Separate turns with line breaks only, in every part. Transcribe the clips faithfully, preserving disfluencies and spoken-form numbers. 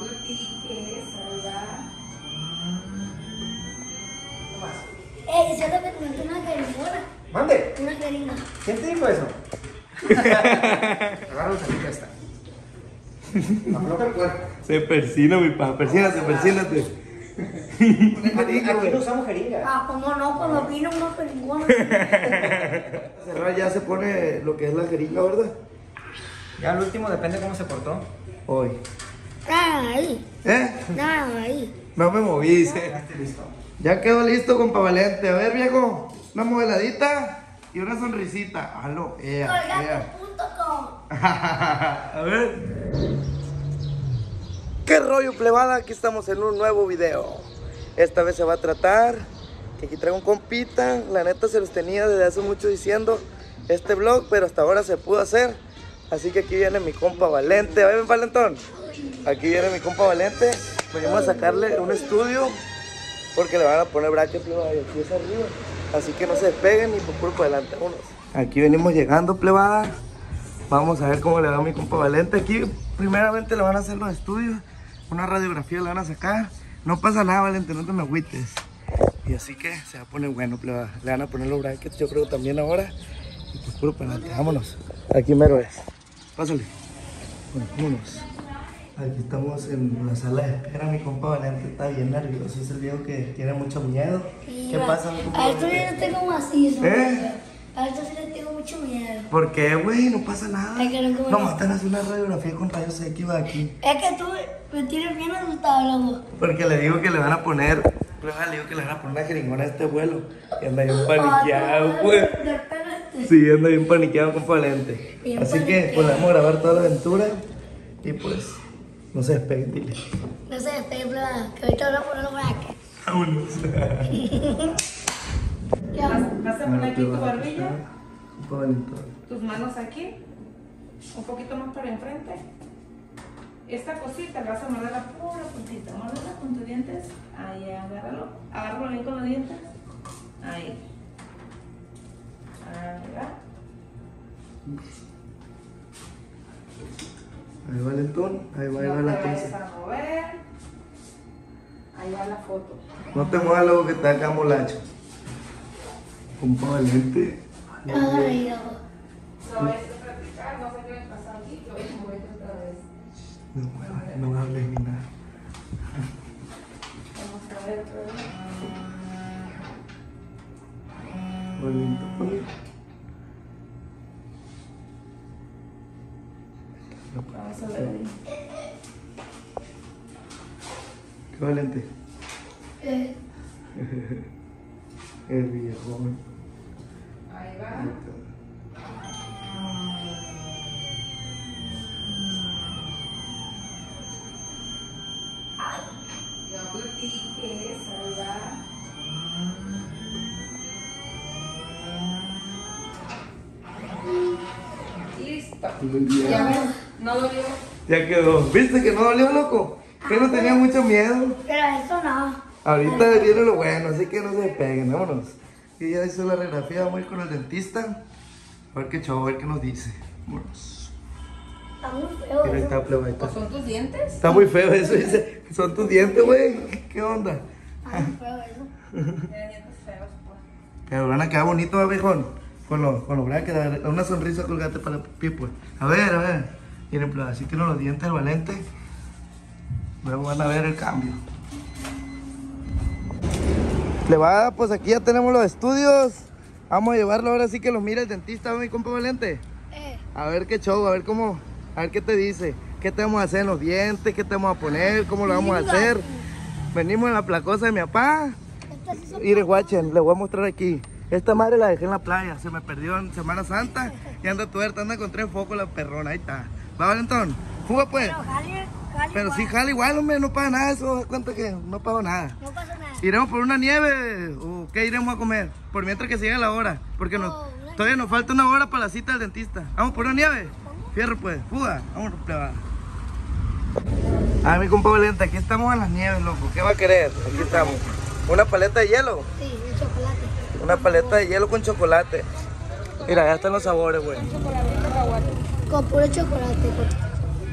platiques, ¿verdad?
Eh, ¿sabes que te metí una jeringona?
Mande.
Una jeringa.
¿Quién te dijo eso? Agárralo aquí, ya está. Afloja el cuerpo.
Se persina, mi pa, persínate, persínate.
Aquí, aquí no usamos jeringa.
Ah, ¿cómo no? Cuando vino una jeringona.
Cerrar ya se pone lo que es la jeringa, ¿verdad?
Ya al último depende cómo se portó.
Hoy.
Nada ahí.
¿Eh?
Nada ahí.
No me moví,
Ya
¿eh?
estoy listo.
Ya quedó listo, compa Valente. A ver, viejo, una modeladita y una sonrisita. Aló, ea,
Colgate
ea.
punto com.
A ver. ¿Qué rollo, plebada? Aquí estamos en un nuevo video. Esta vez se va a tratar que aquí traigo un compita. La neta se los tenía desde hace mucho diciendo este vlog, pero hasta ahora se pudo hacer. Así que aquí viene mi compa Valente. A ver, Valentón. Aquí viene mi compa Valente. Venimos a sacarle un estudio porque le van a poner brackets, plebada, y aquí es arriba. Así que no se despeguen ni por puro para adelante. Vámonos. Aquí venimos llegando, plebada. Vamos a ver cómo le va a mi compa Valente. Aquí primeramente le van a hacer los estudios. Una radiografía le van a sacar. No pasa nada, Valente, no te me agüites. Y así que se va a poner bueno, plebada. Le van a poner los brackets, yo creo también ahora. Y pues puro para adelante, vámonos. Aquí mero es. Pásale. Bueno, vámonos. Aquí estamos en la sala de espera. Mi compa Valente está bien nervioso. Es el viejo que tiene mucho miedo.
Sí,
¿Qué
va.
pasa, mi compa
A esto
Valente?
yo no tengo macizo.
¿Eh?
A esto sí le tengo mucho miedo.
¿Por qué, güey? No pasa nada.
Ay, que no, como
No,
no.
más te van a hacer una radiografía con rayos X va aquí.
Es que tú me tienes bien asustado, loco.
Porque le digo que le van a poner, prueba, le digo que le van a poner una jeringona a este vuelo. Y anda bien paniqueado, pues. Sí, anda bien paniqueado, compa Valente.
Bien
Así que,
paniqueado.
pues, le vamos a grabar toda la aventura. Y pues, no se despeguen, dile.
No se despegue, plebada, que ahorita voy a poner los brackets.
Vámonos.
¿Qué hago?
Vas a poner aquí tu barbilla,
Compa Valente.
tus manos aquí, un poquito más para enfrente. Esta cosita la vas a morder la pura puntita, muérdela con tus dientes. Ahí, agárralo. Agárralo bien con los dientes. Ahí. Ahí va.
Ahí va Valentón, ahí va, ahí va
No
la
te vayas
cosa.
a mover. Ahí va la foto.
No te muevas luego que te haga molacho. Compa Valente.
Ay, loco.
No vayas a practicar, no sé qué me pasa aquí, que voy a moverte otra vez.
No muevas, no hables ni nada.
Vamos a ver otra vez.
Valentón.
Vamos a ver ahí.
¿Qué Valente?
Eh,
El viejón.
Ahí va. Ya platiques, ahí va. Listo. Ya ves, no dolió.
Ya quedó. ¿Viste que no dolió, loco? Que no tenía mucho miedo.
pero eso no.
Ahorita viene lo bueno, así que no se despeguen, vámonos. Y ya hizo la radiografía, vamos a ir con el dentista. A ver qué chavo, a ver qué nos dice. Vámonos.
Está muy feo.
Mira, ahí
eso.
está, pleba, ahí está.
¿O son tus dientes?
Está muy feo eso, dice. Son tus dientes, güey. ¿Qué onda?
Está muy feo eso.
Tienen dientes feos, pues.
Pero van a quedar bonitos, viejón. Con los, con los brackets, a ver, una sonrisa colgate para el pie, pues. A ver, a ver. Miren, pleba, así tienen los dientes del Valente. Luego van a ver el cambio. Plebada, pues aquí ya tenemos los estudios. Vamos a llevarlo ahora sí que los mira el dentista, mi compa Valente.
Eh,
A ver qué show, a ver cómo, a ver qué te dice. ¿Qué te vamos a hacer en los dientes? ¿Qué te vamos a poner? ¿Cómo lo vamos a hacer? Venimos en la placosa de mi papá.
estas sí son.
Mire, guachen, les voy a mostrar aquí. Esta madre la dejé en la playa, se me perdió en Semana Santa y anda tuerta, anda con tres focos la perrona, ahí está. Va, Valentón, fuga pues.
Pero jale, jale
Pero
igual.
sí, jala igual, hombre, no paga nada eso, das cuenta que no pago nada.
No pasa nada.
¿Iremos por una nieve o qué iremos a comer? Por mientras que siga la hora, porque nos,
No, una
todavía nos falta una hora para la cita del dentista. ¿Vamos por una nieve? Fierro pues, fuga, vamos plebada. Ah, mi compa Valente, aquí estamos en las nieves, loco. ¿Qué va a querer? Aquí estamos. ¿Una paleta de hielo?
Sí, de chocolate.
Una paleta de hielo con chocolate. Mira, ya están los sabores, güey.
Chocolate, cacahuate. Con puro chocolate. Con...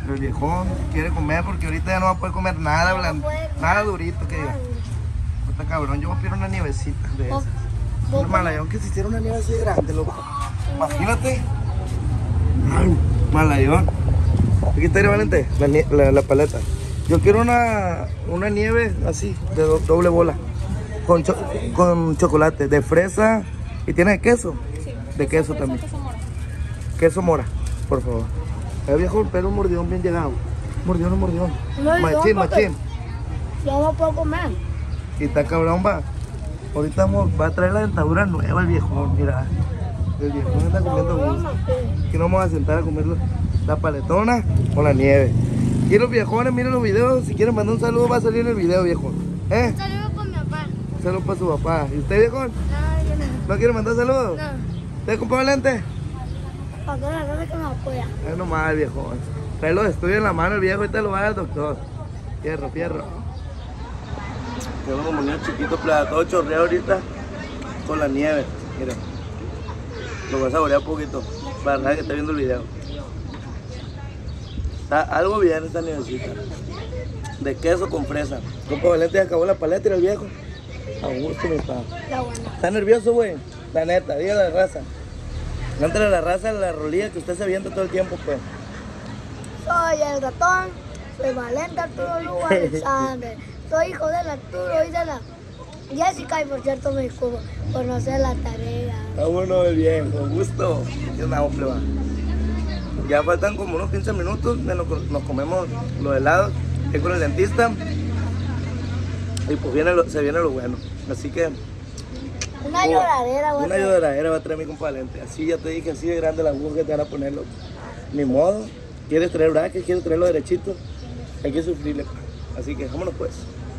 Pero el viejón quiere comer porque ahorita ya no va a poder comer nada,
No
blan-
puede comer.
nada durito que diga. Puta cabrón, yo voy a pedir una nievecita de esas.
Vos-
Un malayón que se hiciera una nieve así de grande, loco. Imagínate. Ay, malayón. Aquí está, Valente, la, nie- la, la paleta. Yo quiero una, una nieve así, de do- doble bola. Con, cho- con chocolate, de fresa. ¿Y tiene de queso?
Sí.
De queso
Fresa,
también.
queso mora.
Queso mora, por favor. El viejo, pero un mordión bien llegado. Mordión, un mordión.
No,
Machín,
no, porque-
machín.
Yo no puedo comer.
Y está cabrón, va. Ahorita vamos- va a traer la dentadura nueva el viejón, mira. El viejón está comiendo gusto. Aquí nos vamos a sentar a comer la, la paletona con la nieve. Y los viejones, miren los videos. Si quieren mandar un saludo, va a salir en el video, viejo. ¿Eh?
Saludos con mi papá.
Un saludo para su papá. ¿Y usted, viejón?
No, yo no.
¿No quiere mandar saludos?
No.
¿Usted, compa Valente?
Para todas las cosas que me apoyan.
Es nomás, viejón. Trae los estudios en la mano el viejo, ahorita lo va a dar al doctor. Fierro, fierro. Tengo unos muñecos chiquitos, plata, todo chorreado ahorita con la nieve. Mira. Lo voy a saborear un poquito para nadie que está viendo el video. Está algo bien esta nievecita. De queso con fresa. Compa Valente ya acabó la paleta y el viejo. A gusto, mi papá.
La buena.
¿Está nervioso, güey? La neta, dígale a la raza. Cántale a la raza la rolilla que usted se avienta todo el tiempo, pues.
Soy el ratón, soy Valente Arturo Lugo Alexander. Soy hijo del Arturo y de la Jessica y por cierto me disculpo por no hacer la tarea.
Está bueno el viejo, gusto. ¿Qué andamos, pleba? Ya faltan como unos quince minutos, de nos, nos comemos los helados, que con el dentista. Y pues viene lo- se viene lo bueno. Así que
Una
oh,
lloradera, güey.
una lloradera va a traer mi compa Valente. Así ya te dije, así de grande la aguja que te van a poner, loco. Ni modo. ¿Quieres traer brackets? ¿Quieres traerlo derechito? Hay que sufrirle. Así que vámonos pues.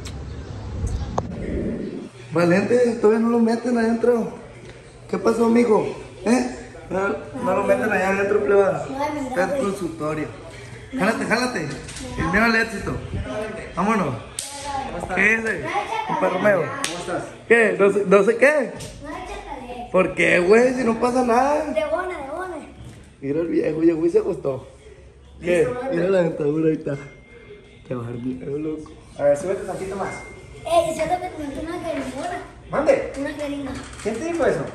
Valente, todavía no lo meten adentro. ¿Qué pasó, mijo? ¿Eh? No, no lo meten allá adentro, pleba. Está en consultorio. Jálate, jálate. El mío al éxito. Vámonos. ¿Qué es? eh? Compa Romeo.
¿Cómo estás?
¿Qué? No sé, no sé qué.
No échale.
¿Por qué, güey? Si no pasa nada.
De bona, de bona.
Mira el viejo, llegó y se acostó. ¿Qué? Mira la dentadura ahí está. Qué barbero, loco.
A ver, súbete tantito más.
Ey, siento que te metí una jeringa.
Mande.
Una jeringa.
¿Quién te dijo eso?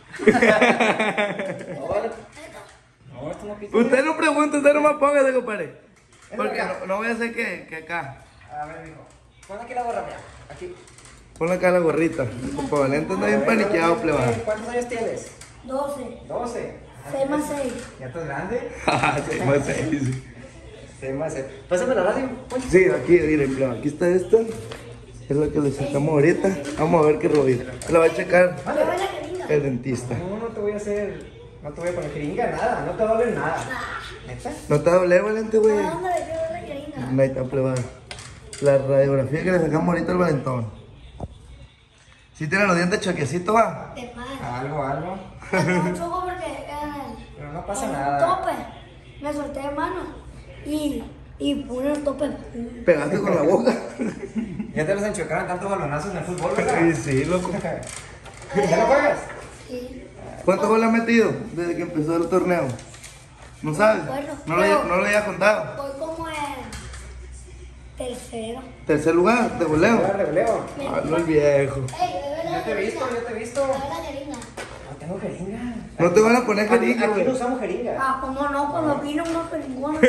No, vale. No, esto no pisa.
Usted no pregunta, usted no me póngase, compadre. Porque no, no voy a hacer que, que acá.
A ver, mijo. Pon aquí la gorra, mira. Aquí.
Ponle acá la gorrita. Compa Valente anda bien paniqueado, pleba.
¿Cuántos años tienes?
doce.
doce.
seis más seis.
¿Ya estás grande?
Sí, más seis.
seis más seis. Pásame la radio, Poncho.
Sí, aquí, miren, pleba. Aquí está esta. Es lo que le sacamos ahorita. Vamos a ver qué rollo. La va a checar
Lleva la jeringa.
el dentista.
No, no te voy a hacer. No te voy a poner jeringa, nada. No te va a doler nada. ¿Neta?
¿No te va a doler, Valente, güey?
¿A dónde le llevo la jeringa?
Ahí está, pleba. La radiografía que le sacamos ahorita al Valentón. ¿Sí tiene los dientes choquecitos, va?
De madre.
Algo, algo.
Tengo un choco porque en
Pero no pasa
en el
nada.
tope me solté de mano y, y puse el tope.
Pegaste con la boca.
Ya te los enchocaron tantos balonazos en el fútbol, ¿verdad?
Sí, sí, loco.
¿Ya lo juegas?
Sí.
¿Cuántos goles ha metido desde que empezó el torneo? ¿No sabes?
No me acuerdo.
No lo, no lo había contado.
Voy como en tercero.
Tercer lugar de goleo.
Juega reguleo.
Ah, no el viejo.
Ey, bebé,
Yo te he visto, yo te he visto.
Dame la jeringa.
No tengo jeringa.
No te van a poner
Aquí,
jeringa,
aquí no
güey.
usamos jeringa.
Ah, ¿cómo no? Cuando vino una peringona.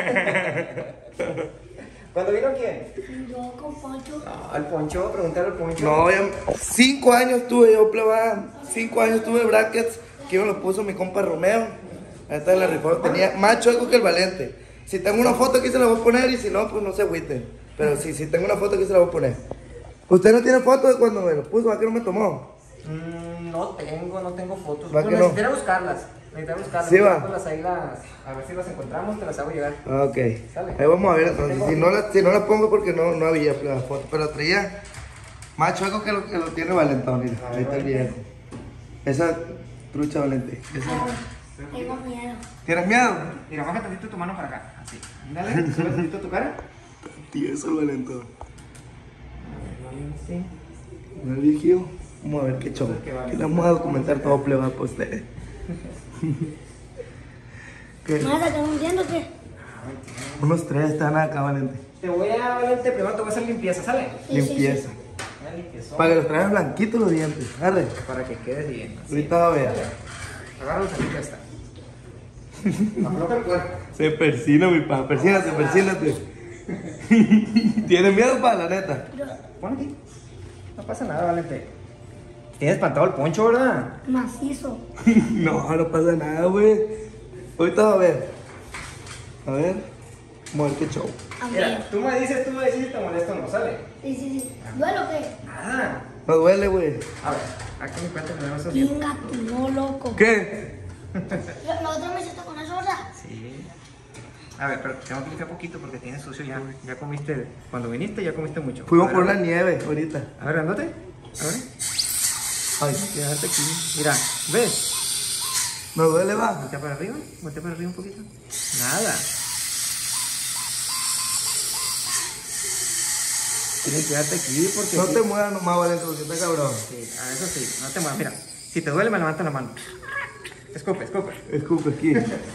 ¿Cuándo vino quién?
Yo con Poncho.
Ah, al Poncho, preguntar al Poncho.
No, ya. Cinco años tuve yo, pleba. Cinco años tuve brackets. Que me los puso mi compa Romeo. Ahí está la rifó. Tenía más chueco que el Valente. Si tengo una foto aquí se la voy a poner y si no, pues no se agüiten. Pero si, si tengo una foto aquí se la voy a poner. ¿Usted no tiene foto de cuando me lo puso? ¿A qué no me tomó?
Mm, no tengo, no tengo fotos.
¿Va
Pero
que no?
necesitaré buscarlas. Necesitaré buscarlas.
Sí, va.
Pues las ahí las, a ver si las encontramos, te las hago llegar.
Ah, ok.
Sale.
Ahí vamos a ver entonces. Si no la, si no la pongo porque no, no había la foto. Pero traía más chueco que lo que lo tiene Valentón. Mira, ahí está el viejo. Esa trucha Valente. Esa.
Tengo miedo.
¿Tienes miedo?
Mira, baja tantito tu mano para acá. Así. Dale, sube tantito tu cara.
Tío, eso el Valentón.
Sí.
¿No el viejillo? Vamos a ver qué show. Que le vamos a documentar todo pleba para ustedes. ¿Qué?
¿Me vas a sacar un diente o qué?
Unos tres están acá, Valente.
Te voy a, Valente, primero te voy a hacer limpieza, ¿sale?
Sí,
Limpieza.
Una limpieza.
Para que los traigas blanquitos los dientes. Arre.
Para que quedes bien. así.
Ahorita va a ver.
Agarra el salito esta. Afloja el cuerpo.
Se persina, mi pa. Persínate, persínate. ¿Tienes miedo, pa, la neta?
Pon aquí. No pasa nada, Valente. Tienes espantado el poncho, ¿verdad?
Macizo.
No, no pasa nada, güey. Ahorita va a ver. A ver. Vamos a ver qué show.
A ver.
Mira, tú me dices, tú me dices si te molesta o no, ¿sale?
Sí, sí, sí. ¿Duelo o qué?
Nada.
No duele, güey.
A ver, aquí mi cuenta tenemos esos dientes.
Venga, tú no, loco.
¿Qué?
¿La otra me hiciste con eso, verdad?
Sí. A ver, pero tengo que limpiar poquito porque tienes sucio ya. Ya comiste, cuando viniste ya comiste mucho.
Fuimos
A ver,
por la
a ver.
nieve ahorita.
A ver, grandote. A ver.
Ay,
Quédate aquí. Mira, ¿ves?
¿no duele, va?
Voltea para arriba. Voltea para arriba un poquito. Nada. Tienes que quedarte aquí porque...
No
aquí-
te muevas nomás, Valente, porque está cabrón.
Sí, a eso sí. No te muevas. Mira, si te duele me levantas la mano. Escupe, escupe.
Escupe aquí.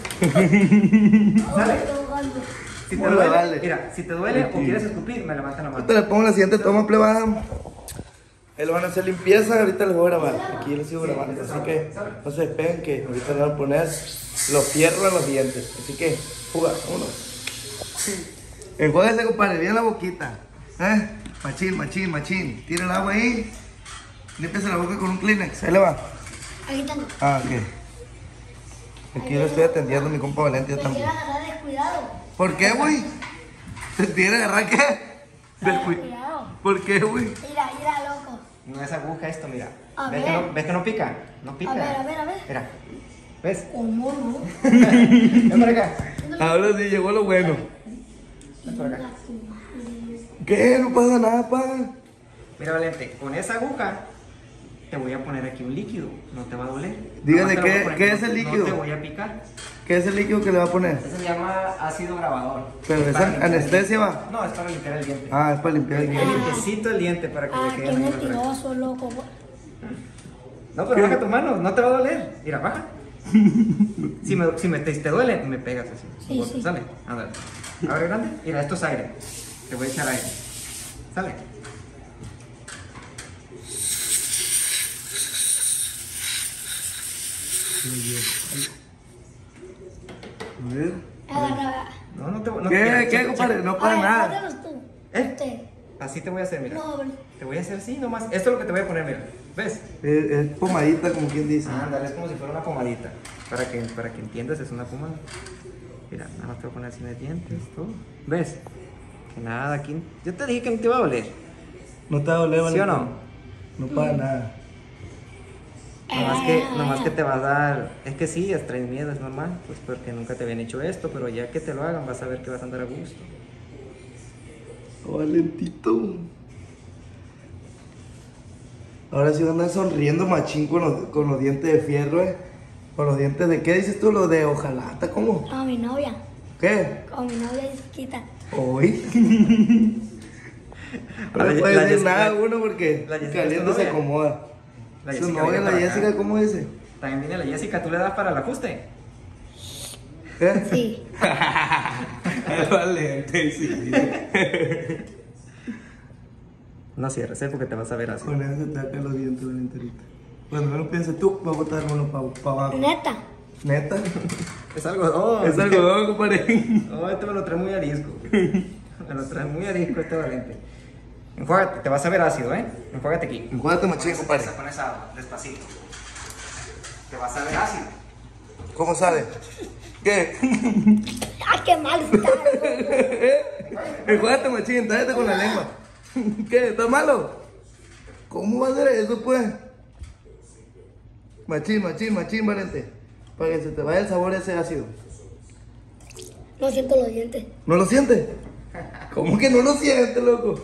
Dale.
Estoy ahogando.
Si te
Bueno,
duele,
dale.
mira, si te duele o
Aquí.
quieres escupir, me levantas la mano.
Ahorita les pongo la siguiente toma, plebada. Ahí lo van a hacer limpieza, ahorita les voy a grabar. Aquí yo les sigo grabando, así que no se despeguen que ahorita les van a poner los fierros en los dientes. Así que, fuga, uno. Enjuáguese, compadre, bien la boquita. ¿Eh? Machín, machín, machín. Tira el agua ahí. Límpiese la boca con un Kleenex. Ahí le va.
Aquí tengo.
Ah, ok. Aquí yo lo estoy atendiendo a mi compa Valente yo
Me
también.
quiero agarrar descuidado.
¿Por qué, güey? ¿Te tiene que agarrar qué? Descu-
Descuidado.
¿Por qué, güey?
Mira, mira, loco.
No es aguja esto, mira.
A
¿Ves,
ver.
Que no, ¿Ves que no pica? No pica.
A ver, a ver, a ver.
Mira. ¿Ves?
¿Cómo no?
Ven para acá.
Ahora sí llegó lo bueno.
Ven para acá.
¿Qué? No pasa nada, pa.
Mira, Valente, con esa aguja te voy a poner aquí un líquido. No te va a doler.
Dígale,
Nomás te lo voy a
¿qué-
poner,
qué
no
es el
te-
líquido?
No te voy a picar.
¿Qué es el líquido que le va a poner?
Eso se llama ácido grabador.
¿Pero es
para limpiar el
anestesia,
diente.
va?
No, es para limpiar el diente.
Ah, es para limpiar el
Es
diente.
limpiecito el diente para que
Ah,
le
qué
quede mejor el resto.
mentiroso, loco.
No, pero baja tu mano, no te va a doler. Mira, baja. Si me, si me te, te duele, me pegas así.
Sí,
Botas,
sí.
Sale. A ver. Abre grande. Mira, esto es aire. Te voy a echar aire. Sale.
A ver.
Agarra.
No, no te voy no,
¿Qué?
mira,
¿Qué,
checa,
compadre?
checa.
No
A
pasa
ver,
nada.
hágalos tú.
¿Eh?
Usted.
Así te voy a hacer, mira.
No, hombre.
Te voy a hacer así nomás. Esto es lo que te voy a poner, mira. ¿Ves?
Es, es pomadita, como quien dice.
Ándale, es como si fuera una pomadita. Para que, para que entiendas, es una pomada. Mira, nada más te voy a poner así en los dientes, todo. ¿Ves? Que nada, aquí. Yo te dije que no te iba a doler.
¿No te va a doler,
¿Sí o
Valente?
no?
No pasa nada.
Nomás que, nomás que te va a dar. Es que sí, traes miedo, es normal. Pues porque nunca te habían hecho esto, pero ya que te lo hagan, vas a ver que vas a andar a gusto.
Oh, Valentito. Ahora sí va a andar sonriendo machín con los, con los dientes de fierro, eh. Con los dientes de, ¿qué dices tú? Los de hojalata, ¿cómo?
Con mi novia.
¿Qué?
Con mi novia chiquita.
Hoy. No
La-
le puede
la
decir
Jessica-
nada a uno porque
la Jessica
caliente
es tu
se
novia.
acomoda.
La
Su
Jessica
novia,
viene
la
para
Jessica,
acá.
¿cómo dice?
También viene la Jessica, ¿tú le das para el ajuste?
¿Qué?
Sí.
El Valente, sí.
No cierres, ¿eh? Porque te vas a ver así.
Con eso se te sacan los dientes, Valente, ahorita. Cuando menos pienses tú, va a botar uno para abajo.
Neta.
¿Neta?
Es algodón.
Es algodón, compadre.
No, este me lo trae muy arisco. Me lo trae muy arisco este Valente. Enjuágate, te vas a ver ácido, ¿eh? Enjuágate aquí.
Enjuágate machín, compadre.
Con esa agua, despacito. Te vas a ver ácido.
¿Cómo sabe? ¿Qué?
Ay, qué mal está, loco.
Enjuágate machín, tállate con la lengua. ¿Qué? ¿Está malo? ¿Cómo va a ser eso, pues? Machín, machín, machín, Valente. Para que se te vaya el sabor ese ácido.
No siento los dientes.
¿No lo sientes? ¿Cómo que no lo sientes, loco?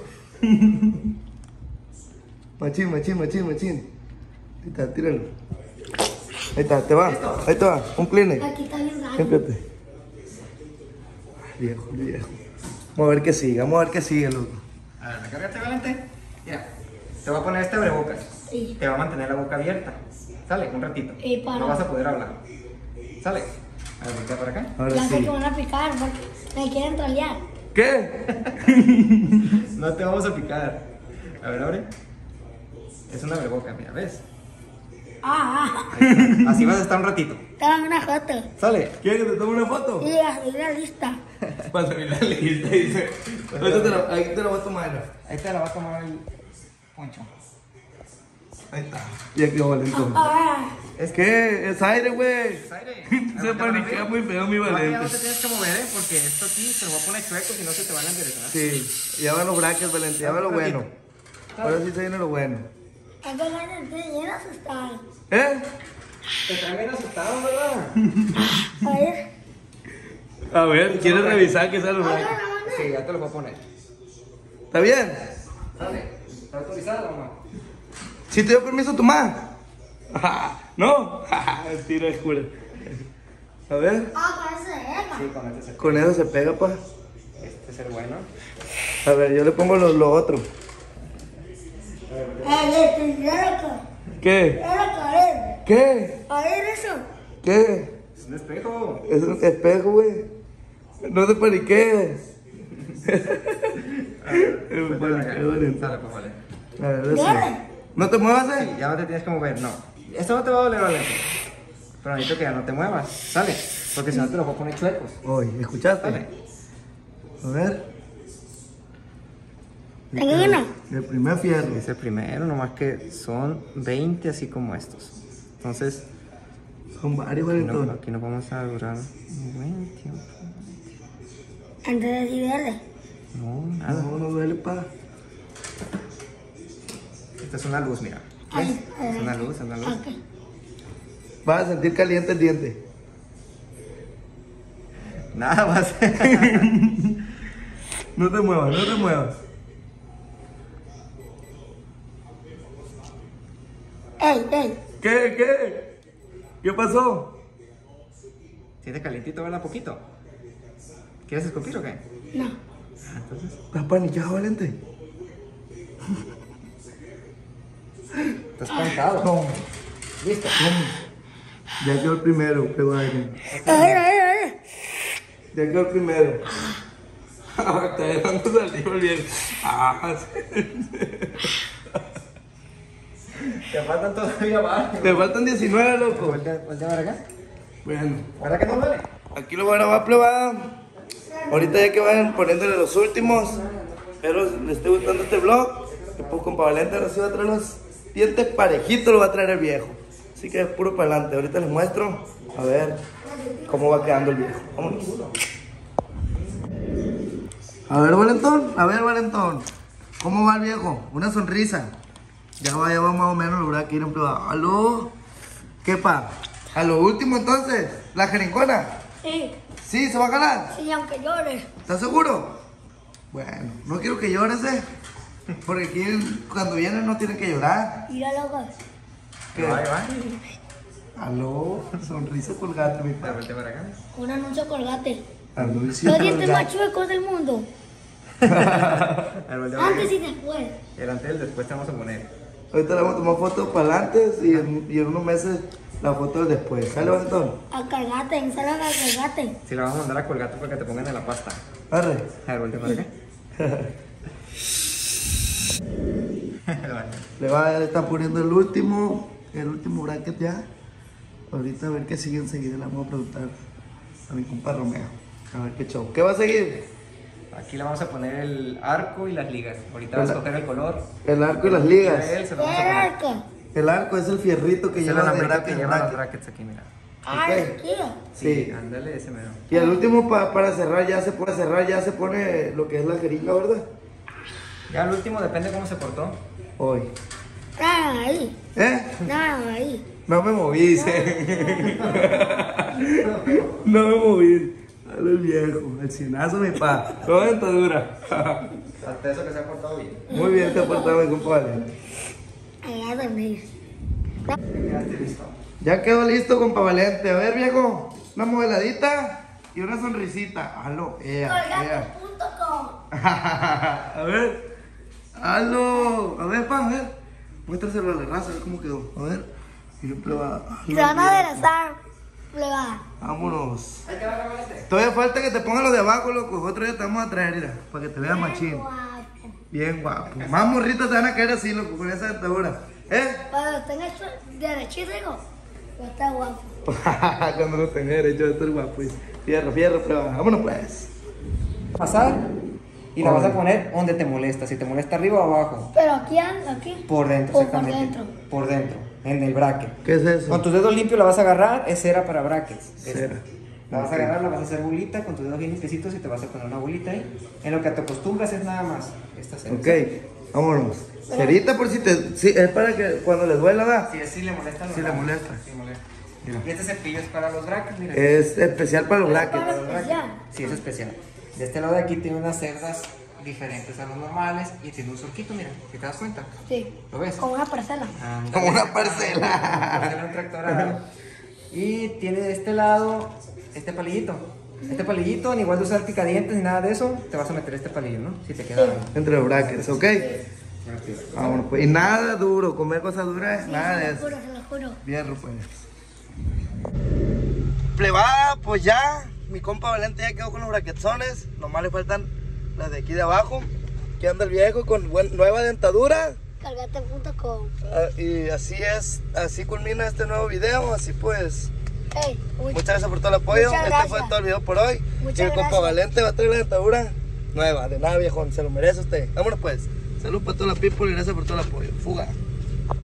Machín, machín, machín, machín. Ahí está, tíralo. Ahí está, te va. Ahí te va, un Kleenex.
Aquí está bien raro.
Siéntate. Viejo, viejo. Vamos a ver qué sigue, vamos a ver qué sigue, loco.
A ver, recárgate, Valente. Mira, te voy a poner este abrebocas.
Sí.
Te va a mantener la boca abierta. Sale, un ratito.
Y para-
No vas a poder hablar. Sale. A ver, voltea para acá.
Ahora
Ya sé
sí.
que van a picar porque me quieren trolear.
¿Qué?
No te vamos a picar. A ver, abre. Es una verboca, mira, ¿ves?
Ah, ah.
Ahí está. Así vas a estar un ratito.
Toma una foto.
Sale.
¿Quieres que te tome una foto?
Y así la lista.
Para subir la lista, dice. Ahorita te la, ahí te la voy a tomar.
Ahí te la va a tomar el poncho.
Ahí está. Ya quedó Valentón.
Ah,
Es
¿Qué? Es aire, güey.
Es aire.
Se paniquea muy feo mi
Ya no
Valente.
te tienes que mover, ¿eh? Porque esto aquí se lo va a poner chueco si no se te van a enderezar.
Sí, ya van los brackets, Valente, ya va lo bueno. Ahora sí se viene lo bueno.
es que la gente llena asustada.
¿Eh?
Te traen bien asustado, ¿verdad?
A ver.
A ver, ¿quieres revisar que sea los
Hola,
brackets?
¿dónde?
Sí, ya te lo voy a poner.
¿Está bien?
Sale. ¿Está autorizada o no?
¿Sí te dio permiso tu mamá? ¿No? Tira el cura. A ver,
Ah, parece Emma.
Sí, con este se
con eso se pega, pa.
Este es el bueno.
A ver, yo le pongo lo, lo otro.
Eh, le tendría acá.
¿Qué?
Era caer.
¿Qué?
A ver eso.
¿Qué?
Es un espejo.
Es un espejo, güey. No te paniques. Me paniqué, Valente.
Sale, pues vale.
A ver, ahora sí.
Dale.
¿No te muevas, eh?
Sí, ya no te tienes que mover, no. Esto no te va a doler, Valente. Pero necesito que ya no te muevas. Sale. Porque si no te lo voy a poner chuecos.
Oye, ¿escuchaste?
Sale.
A ver.
Tengo uno.
El primer fierro.
Es el primero, nomás que son veinte así como estos. Entonces,
Son varios,
aquí no,
Valentón.
aquí nos vamos a durar un buen tiempo.
Antes de darle.
No, nada.
No, no duele, pa.
Esta es una luz, mira. ¿Ves?
Ay, ay,
Es una luz, es una luz.
Ok.
Vas a sentir caliente el diente.
Nada más.
No te muevas, no te muevas.
Ey, ey.
¿Qué? ¿Qué? ¿Qué pasó?
¿Sientes calientito, verdad? Poquito. ¿Quieres escupir o qué?
No.
Ah, entonces.
¿Estás paniqueado, Valente?
Estás cansado.
No.
Listo.
Ya quedó el primero, pego aire.
A ver, a ver, a ver.
Ya quedó el primero. Está dejando salir bien. Ah,
Te faltan todavía más.
te faltan diecinueve, loco.
Voltea, voltea para acá.
Bueno,
¿Verdad que no duele?
aquí lo voy a grabar, plebada. Ahorita ya que vayan poniéndole los últimos. Espero les esté gustando este vlog. Después con Valente ahora sí va a traer los dientes parejitos, lo va a traer el viejo. Así que es puro para adelante. Ahorita les muestro a ver cómo va quedando el viejo. Vámonos. A ver, Valentón, a ver, Valentón. ¿Cómo va el viejo? Una sonrisa. Ya va, ya va más o menos, lo verdad que ir en privado. ¿Aló? ¿Qué pa? A lo último entonces, la jerincona.
Sí,
Sí, se va a ganar.
sí, aunque llore.
¿Estás seguro? Bueno, no quiero que llores, eh. Porque aquí cuando vienen no tienen que llorar.
Mira, loco.
¿Qué?
Ahí va.
Aló, sonrisa colgate, mi
A ver,
padre.
voltea para acá.
Un anuncio colgate.
Anuncio
Los dientes más
colgate.
chuecos del mundo.
A ver, voltea para
Antes
acá.
y después.
El antes y el después te vamos a poner.
Ahorita le vamos a tomar fotos para antes y en, y en unos meses la foto del después. ¿Sale, Valentón?
A cargate, ensalada a cargate.
Si la vamos a mandar a colgate para que te pongan en la pasta.
Arre.
A ver, voltea para acá.
Le va a estar poniendo el último, el último bracket ya. Ahorita a ver qué sigue enseguida. Le vamos a preguntar a mi compa Romeo. A ver qué show. ¿Qué va a seguir?
Aquí le vamos a poner el arco y las ligas. Ahorita vas a escoger el color.
El arco y las
Y a
ligas.
él se lo vamos a
¿Qué
poner.
arco?
El arco es el fierrito que
Es el
lleva de
alambrito
bracket
que
en
lleva los
bracket.
brackets aquí, mira.
Ah,
Ok.
aquí.
Sí.
Ándale, ese mero.
Y el último pa- para cerrar ya se puede cerrar, ya se pone lo que es la jeringa, ¿verdad?
Ya el último depende cómo se portó.
Hoy.
Nada ahí.
¿Eh?
Nada ahí.
No me moví, dice. No me moví. Dale el viejo, el cienazo, mi pa. Toda dentadura.
Hasta eso que se ha portado bien.
Muy bien te ha portado mi compadre.
Allá dormir.
Quedaste listo.
Ya quedó listo, compa Valente. A ver, viejo, una modeladita y una sonrisita. Aló, ea, ea.
Colgate punto com.
A ver. Aló. A ver, pa, a ver. Muéstraselo a la raza, a ver cómo quedó. A ver. Siempre va.
Se van a aderezar. plebada.
Vámonos.
Ahí te va la maleta.
Todavía falta que te pongas lo de abajo, loco. Otro día te vamos a traer, mira, para que te veas machín.
Guapo.
Bien guapo. Más morritos te van a caer así, loco, con esa dentadura. ¿Eh?
Cuando tengas derechito, digo, va a estar guapo.
Cuando lo tenga derecho de estar guapo. Fierro, fierro, pero vámonos pues.
Pasar y la vas a poner donde te molesta. Si te molesta arriba o abajo.
Pero aquí, aquí.
Por dentro,
O por
exactamente.
dentro.
Por dentro, en el bracket.
¿Qué es eso?
Con tus dedos limpios la vas a agarrar, es cera para brackets.
Cera.
La vas
Ok.
a agarrar, la vas a hacer bolita con tus dedos bien limpiecitos y te vas a poner una bolita ahí. En lo que te acostumbras es nada más esta cera.
Ok, vámonos. Cerita por si te... Sí, es para que cuando les duela, ¿da?
Si sí le molesta.
Sí le molesta.
Sí molesta.
Mira.
Y este cepillo es para los brackets, mira.
Es especial para los brackets.
Para
Para los brackets.
especial.
Sí, es especial. De este lado de aquí tiene unas cerdas diferentes a los normales y tiene un surquito, mira, si te das cuenta.
Sí.
¿Lo ves?
Como una parcela.
Ah,
Como una parcela.
Parcela un tractorado. Y tiene de este lado este palillito. Este palillito, ni igual de usar picadientes ni nada de eso, te vas a meter este palillo, ¿no? Si te queda.
Entre los brackets, ¿ok? Vámonos pues. Y nada duro, comer cosas duras,
Sí,
nada
se
de
lo
eso.
juro, se lo juro.
Fierro pues. Plebada, pues ya. Mi compa Valente ya quedó con los braquetzones. Nomás le faltan las de aquí de abajo. Aquí anda el viejo con buen- nueva dentadura.
Cargate punto com.
Ah, y así es, así culmina este nuevo video. Así pues,
Hey, uy,
muchas gracias por todo el apoyo.
Muchas
Este
gracias.
fue todo el video por hoy.
Muchas
y mi compa
gracias.
Valente va a traer la dentadura nueva. De nada, viejón, se lo merece usted. Vámonos pues. Salud para toda la people y gracias por todo el apoyo. Fuga.